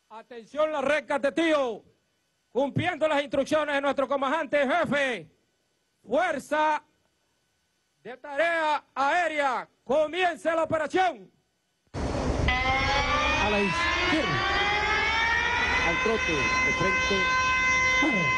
Atención las recas de tío, cumpliendo las instrucciones de nuestro comandante jefe, Fuerza de Tarea Aérea, comienza la operación. A la izquierda, al trote, de frente.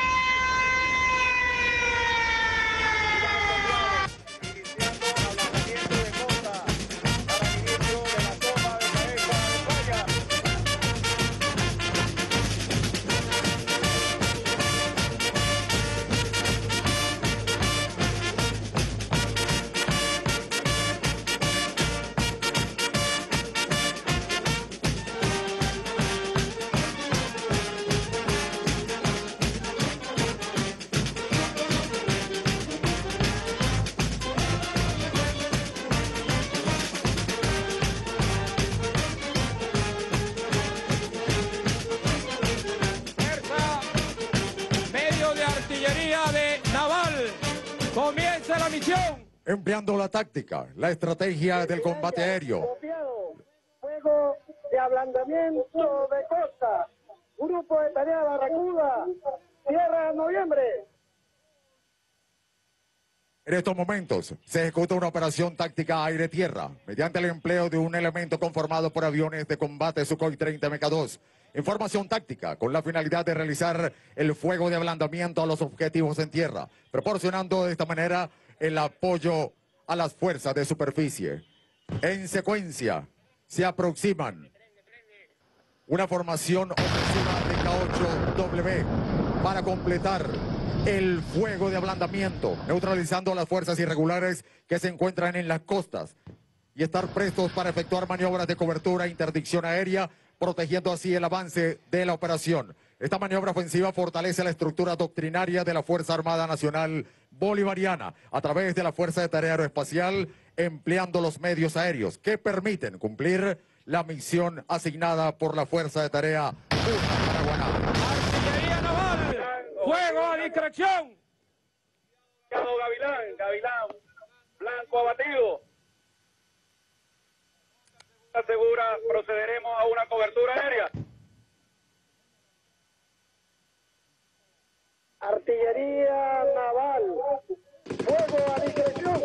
Comienza la misión. Empleando la táctica, la estrategia del combate aéreo. Fuego de ablandamiento de costa. Grupo de tarea Barracuda. Tierra Noviembre. En estos momentos se ejecuta una operación táctica aire-tierra mediante el empleo de un elemento conformado por aviones de combate Sukhoi 30 Mk2. Información táctica con la finalidad de realizar el fuego de ablandamiento a los objetivos en tierra, proporcionando de esta manera el apoyo a las fuerzas de superficie. En secuencia, se aproximan una formación ofensiva de K8W para completar el fuego de ablandamiento, neutralizando a las fuerzas irregulares que se encuentran en las costas y estar prestos para efectuar maniobras de cobertura e interdicción aérea, protegiendo así el avance de la operación. Esta maniobra ofensiva fortalece la estructura doctrinaria de la Fuerza Armada Nacional Bolivariana a través de la Fuerza de Tarea Aeroespacial, empleando los medios aéreos que permiten cumplir la misión asignada por la Fuerza de Tarea Paraguaná. Artillería naval, fuego a discreción. Gavilán, blanco abatido. Segura, procederemos a una cobertura aérea. Artillería naval, fuego a discreción.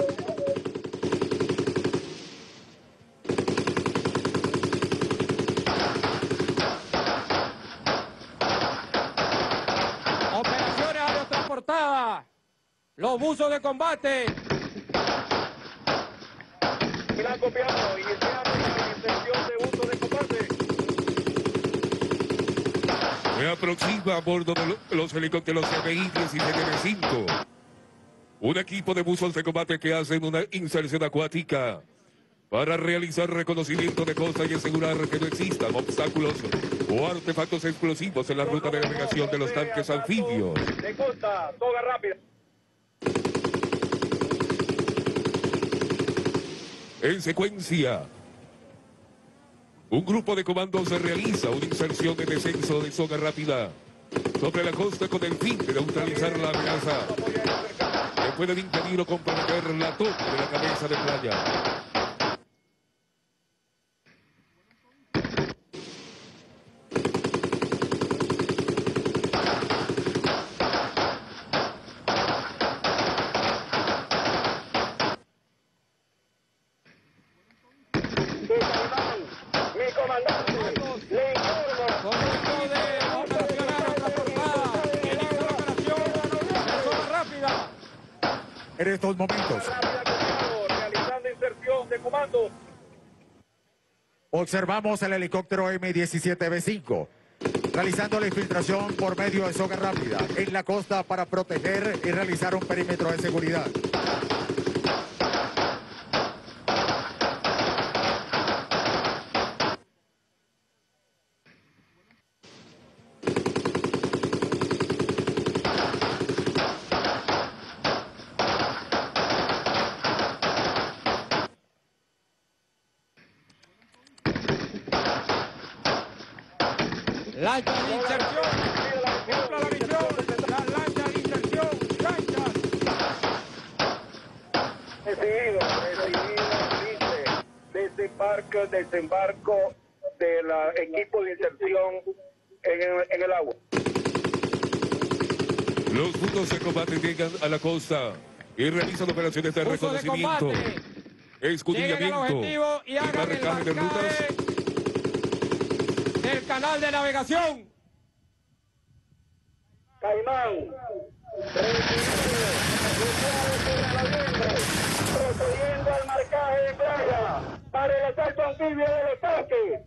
Operaciones aerotransportadas, los buzos de combate. Milán copiado, iniciando la inserción de buzos de combate. Se aproxima a bordo de los helicópteros CBI-17-5. Un equipo de buzos de combate que hacen una inserción acuática para realizar reconocimiento de costa y asegurar que no existan obstáculos o artefactos explosivos en la ruta de navegación de los tanques anfibios. De costa, soga rápida. En secuencia, un grupo de comandos realiza una inserción de descenso de soga rápida sobre la costa con el fin de neutralizar la amenaza que pueden impedir o comprometer la toma de la cabeza de playa. Mi comandante, le informo. Comando de operación aerotransportada, inicia la operación de soga rápida. En estos momentos Realizando inserción de comando. observamos el helicóptero M-17B5 realizando la infiltración por medio de soga rápida en la costa para proteger y realizar un perímetro de seguridad. Lancha de inserción, cumpla la misión, la lancha de inserción, lanchas. Recibido, dice, desembarco del equipo de inserción en el agua. Los puntos de combate llegan a la costa y realizan operaciones de Uso de reconocimiento, combate. Lleguen al escudriñamiento objetivo y hagan el marcaje de rutas. marcaje del canal de navegación. Caimán, procediendo al marcaje de playa para el asalto anfibio del ataque.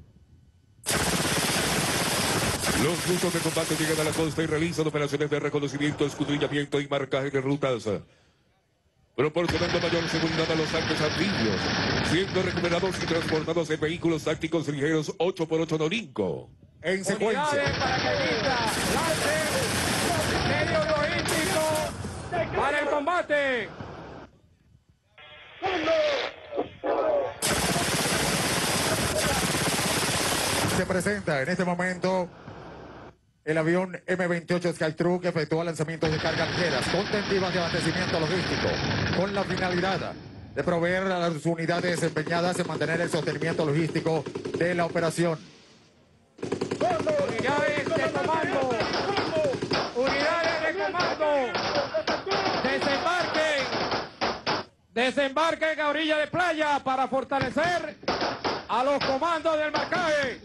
Los puntos de combate llegan a la costa y realizan operaciones de reconocimiento, escudriñamiento y marcaje de rutas, proporcionando mayor seguridad a los tanques anfibios, siendo recuperados y transportados en vehículos tácticos ligeros 8x8 Norinco. En secuencia. Unidades paracaidistas, lancen medios logísticos para el combate. Se presenta en este momento el avión M-28 Skytruck que efectúa lanzamientos de cargas ligeras con tentativas de abastecimiento logístico con la finalidad de proveer a las unidades empeñadas en mantener el sostenimiento logístico de la operación. Unidades de comando. Unidades de comando. Desembarquen. Desembarquen a orilla de playa para fortalecer a los comandos del marcaje.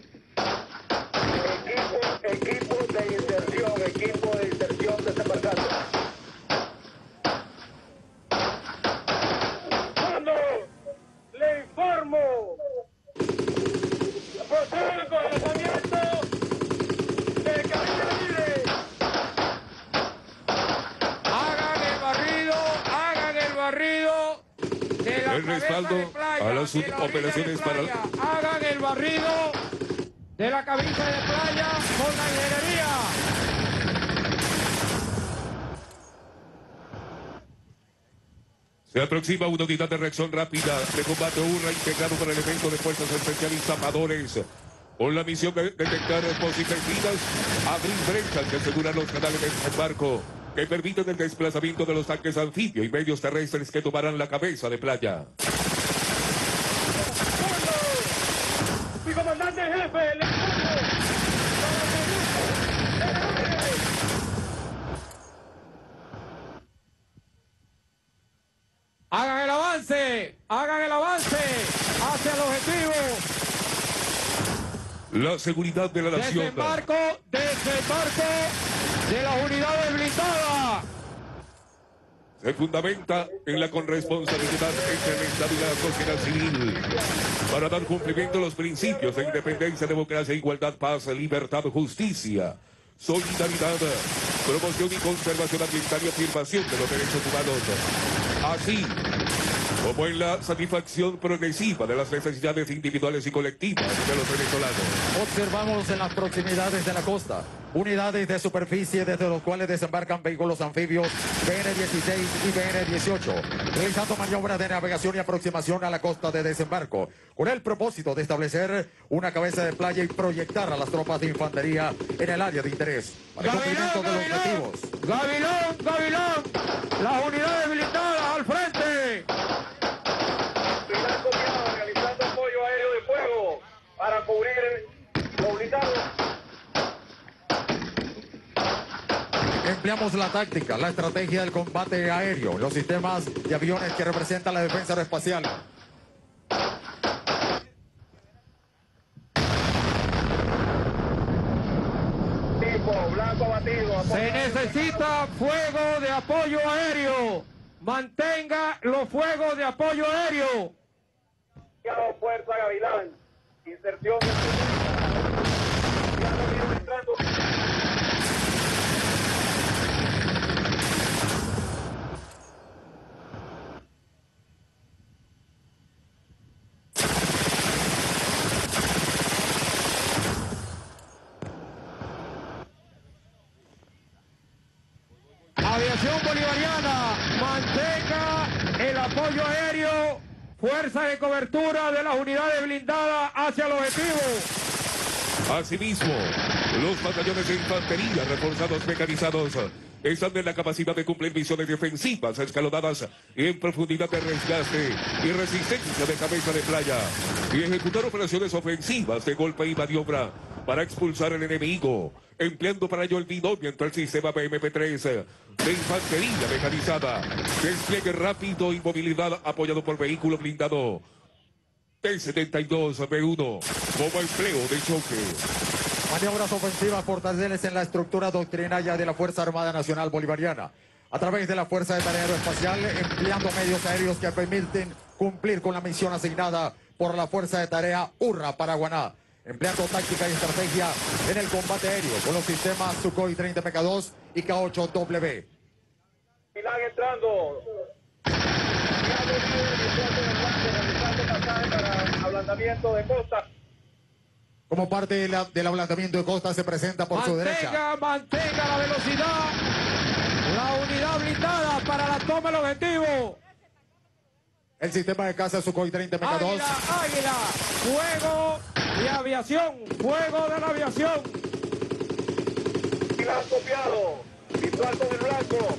Equipo de inserción desembarcando. Cuando le informo, proceden con el lanzamiento de cabina libre. Hagan el barrido de la El respaldo cabeza de playa, a las de la orilla operaciones de para... playa. Hagan el barrido de la cabeza de playa con la ingeniería. Se aproxima una unidad de reacción rápida de combate URRA integrado por elementos de fuerzas especiales zapadores, con la misión de detectar posibles minas, abrir brechas y asegurar los canales de desembarco que permiten el desplazamiento de los tanques anfibios y medios terrestres que tomarán la cabeza de playa. Mi comandante en jefe, le hagan el avance hacia el objetivo. La seguridad de la nación. Desembarco de las unidades blindadas. Se fundamenta en la corresponsabilidad entre el Estado y la sociedad civil para dar cumplimiento a los principios de independencia, democracia, igualdad, paz, libertad, justicia, solidaridad, promoción y conservación ambiental y afirmación de los derechos humanos, así como en la satisfacción progresiva de las necesidades individuales y colectivas de los venezolanos. Observamos en las proximidades de la costa unidades de superficie desde los cuales desembarcan vehículos anfibios BN-16 y BN-18, realizando maniobras de navegación y aproximación a la costa de desembarco, con el propósito de establecer una cabeza de playa y proyectar a las tropas de infantería en el área de interés para el cumplimiento de los objetivos. Gavilán, las unidades blindadas al frente. Pilar Copiado realizando apoyo aéreo de fuego para cubrir los blindados. Empleamos la táctica, la estrategia del combate aéreo, los sistemas de aviones que representan la defensa aeroespacial. Tipo blanco abatido. Se necesita fuego de apoyo aéreo. Mantenga los fuegos de apoyo aéreo. Fuerza Gavilán. Inserción de... Aviación bolivariana, mantenga el apoyo aéreo, fuerza de cobertura de las unidades blindadas hacia el objetivo. Asimismo, los batallones de infantería reforzados mecanizados están en la capacidad de cumplir misiones defensivas escalonadas en profundidad de resgaste y resistencia de cabeza de playa y ejecutar operaciones ofensivas de golpe y maniobra para expulsar al enemigo, empleando para ello el binomio entre el sistema BMP-3 de infantería mecanizada, despliegue rápido y movilidad apoyado por vehículo blindado T-72B1 como empleo de choque. Maniobras ofensivas fortalecen la estructura doctrinaria de la Fuerza Armada Nacional Bolivariana a través de la Fuerza de Tarea Aeroespacial, empleando medios aéreos que permiten cumplir con la misión asignada por la Fuerza de Tarea URRA Paraguaná, empleando táctica y estrategia en el combate aéreo con los sistemas Sukhoi 30 MK2 y K-8W. Milán entrando. Realizando pasaje para ablandamiento de costa. Como parte del ablandamiento de costa se presenta por su derecha. Mantenga la velocidad. La unidad blindada para la toma del objetivo. El sistema de caza Sukhoi 30 MK2. Águila, fuego de aviación, fuego de la aviación. Milán copiado. Visual con el blanco.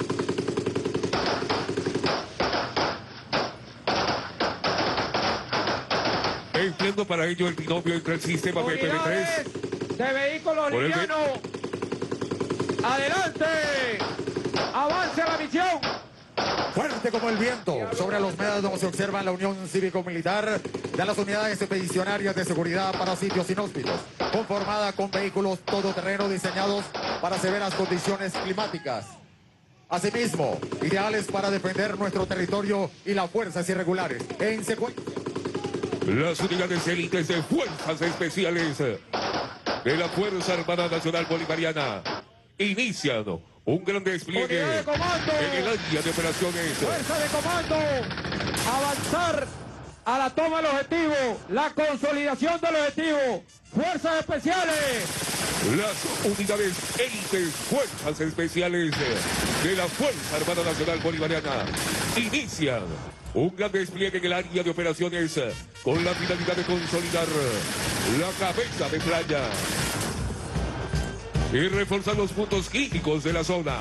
Empleando para ello el binomio entre el sistema BMP-3 de vehículos livianos. Adelante. Avance a la misión. Fuerte como el viento. Sobre los médanos se observa la unión cívico-militar de las unidades expedicionarias de seguridad para sitios inhóspitos, conformada con vehículos todoterreno diseñados para severas condiciones climáticas. Asimismo, ideales para defender nuestro territorio y las fuerzas irregulares. En secuencia, las unidades élites de fuerzas especiales de la Fuerza Armada Nacional Bolivariana inician un gran despliegue Unidad de comando. en el área de operaciones. Fuerza de comando. Avanzar a la toma del objetivo. La consolidación del objetivo. Fuerzas especiales. Las unidades élites fuerzas especiales de la Fuerza Armada Nacional Bolivariana inician un gran despliegue en el área de operaciones con la finalidad de consolidar la cabeza de playa y reforzar los puntos críticos de la zona.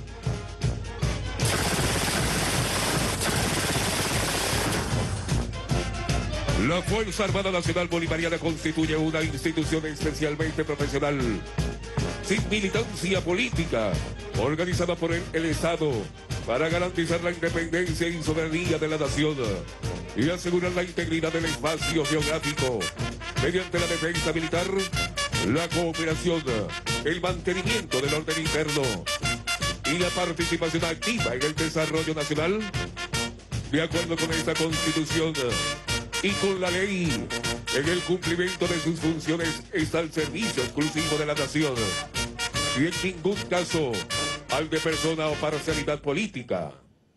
La Fuerza Armada Nacional Bolivariana constituye una institución especialmente profesional, sin militancia política, organizada por el Estado para garantizar la independencia y soberanía de la nación y asegurar la integridad del espacio geográfico mediante la defensa militar, la cooperación, el mantenimiento del orden interno y la participación activa en el desarrollo nacional. De acuerdo con esta Constitución y con la ley, en el cumplimiento de sus funciones está el servicio exclusivo de la nación y en ningún caso al de persona o parcialidad política.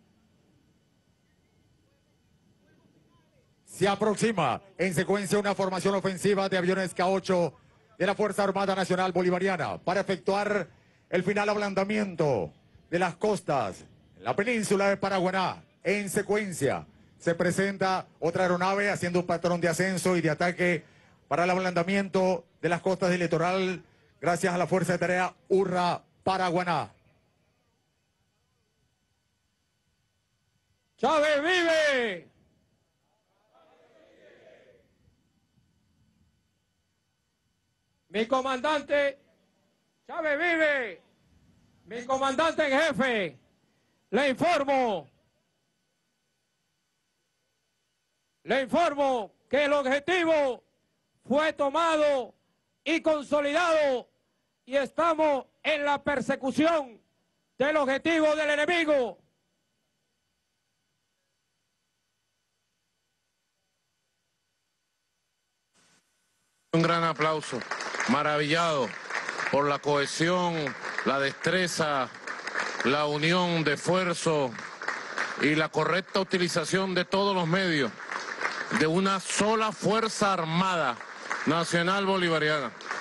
se aproxima en secuencia una formación ofensiva de aviones K-8 de la Fuerza Armada Nacional Bolivariana para efectuar el final ablandamiento de las costas en la península de Paraguaná. En secuencia se presenta otra aeronave haciendo un patrón de ascenso y de ataque para el ablandamiento de las costas del litoral gracias a la Fuerza de Tarea URRA Paraguaná. ¡Chávez vive! Mi comandante, Chávez vive. Mi comandante en jefe, le informo que el objetivo fue tomado y consolidado y estamos en la persecución del objetivo del enemigo. Un gran aplauso, maravillado por la cohesión, la destreza, la unión de esfuerzo y la correcta utilización de todos los medios de una sola Fuerza Armada Nacional Bolivariana.